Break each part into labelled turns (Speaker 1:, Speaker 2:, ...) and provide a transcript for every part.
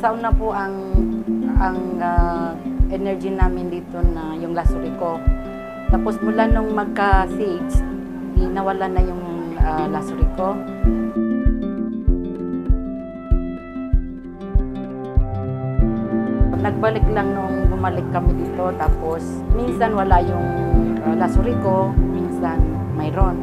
Speaker 1: Sa una po ang energy namin dito na yung lasurico. Tapos mula nung magka-siege, nawala na yung lasurico. Nagbalik lang nung bumalik kami dito, tapos minsan wala yung lasurico, minsan mayroon.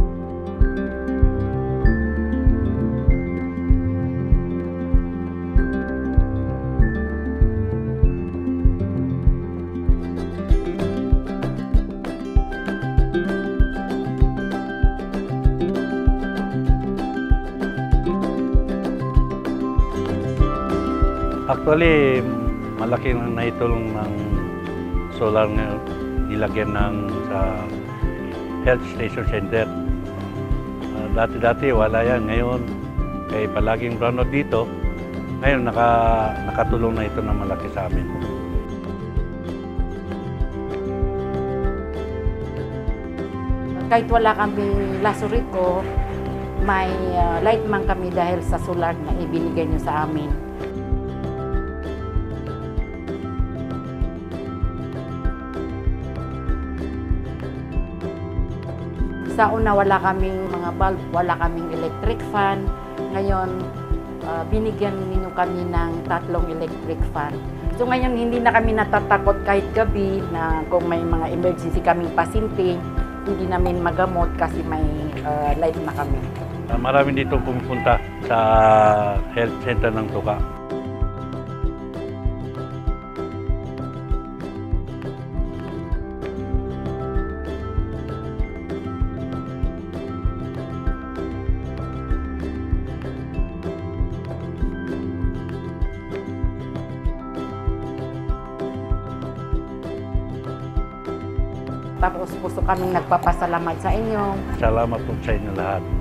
Speaker 2: Actually, malaki na naitulong ng solar na nilagyan sa health station center. Dati-dati wala yan. Ngayon, kay palaging brownout dito, ngayon nakatulong na ito na malaki sa amin.
Speaker 1: Kahit wala kami lasurico, may light man kami dahil sa solar na ibinigay nyo sa amin. Sa una wala kaming mga bulb, wala kaming electric fan. Ngayon, binigyan ninyo kami ng 3 electric fan. So ngayon hindi na kami natatakot kahit gabi na kung may mga emergency kaming pasyente, hindi namin magamot kasi may light na kami.
Speaker 2: Marami dito pumupunta sa health center ng Tuka.
Speaker 1: Tapos puso kaming nagpapasalamat sa inyo.
Speaker 2: Salamat po sa inyo lahat.